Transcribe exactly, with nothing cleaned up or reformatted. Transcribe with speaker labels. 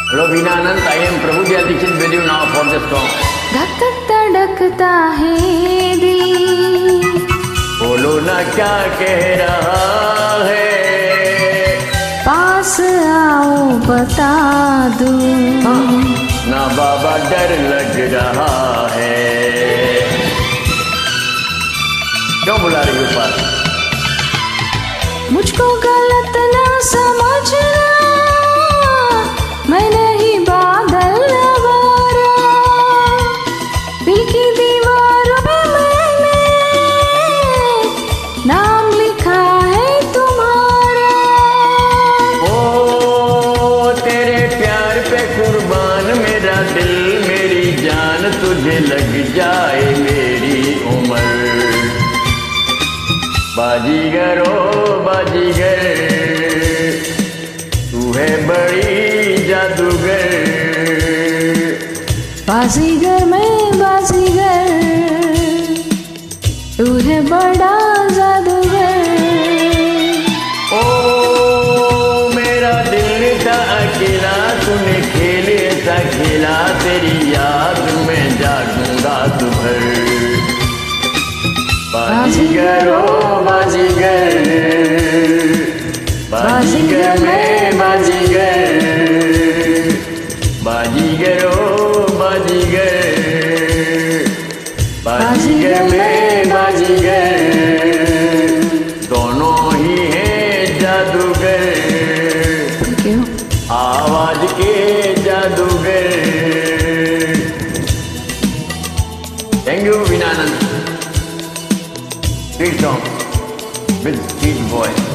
Speaker 1: Hello, Vinanand. I am Prabhu Dikshit with you now for the song.
Speaker 2: धक धक धड़कता है दिल,
Speaker 1: बोलो ना क्या कह रहा है,
Speaker 2: पास आओ बता दूं।
Speaker 1: हाँ, ना बाबा डर लग रहा है। क्यों बुला रही हो पास?
Speaker 2: मुझको गलत ना समझना, मैं नहीं बादल आवारा, दिल की दीवारों पे मैंने नाम लिखा है तुम्हारा।
Speaker 1: ओ तेरे प्यार पे कुर्बान मेरा दिल, मेरी जान तुझे लग जाए मेरी उम्र। बाजीगर ओ बाजीगर, तू है बड़ी जादूगर।
Speaker 2: बाजीगर मैं बाजीगर, तू है बड़ा जादूगर।
Speaker 1: ओ मेरा दिल था अकेला, तूने खेल ऐसा खेला, तेरी याद में जागूंगा तू भर। बाजीगर ओ बाजीगर, बाजीगर मैं बाजीगर, बाजीगर ओ बाजीगर, बाजीगर मैं बाजीगर, दोनों ही हैं जादूगर,
Speaker 2: क्यों?
Speaker 1: आवाज के जादूगर। Thank you Vinanand. Sweet song with sweet voice.